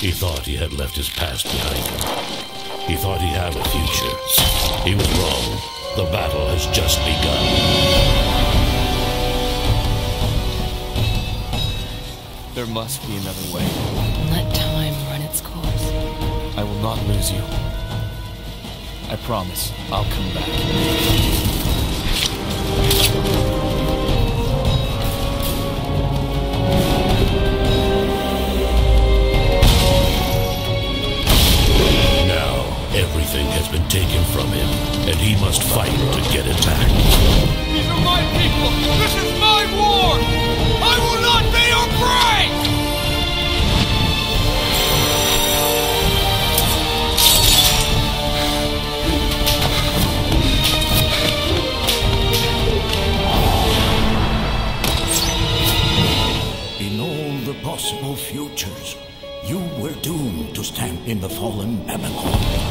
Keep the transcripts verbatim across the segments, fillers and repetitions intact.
He thought he had left his past behind him. He thought he had a future. He was wrong. The battle has just begun. There must be another way. Let time run its course. I will not lose you. I promise I'll come back. Everything has been taken from him, and he must fight to get it back. These are my people! This is my war! I will not be your prey! In all the possible futures, you were doomed to stand in the fallen Babylon.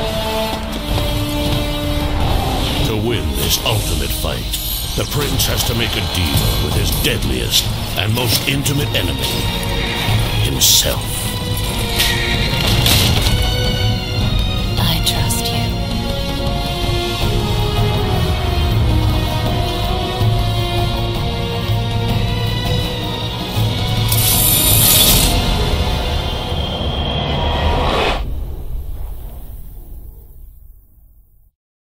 To win this ultimate fight, the prince has to make a deal with his deadliest and most intimate enemy, himself.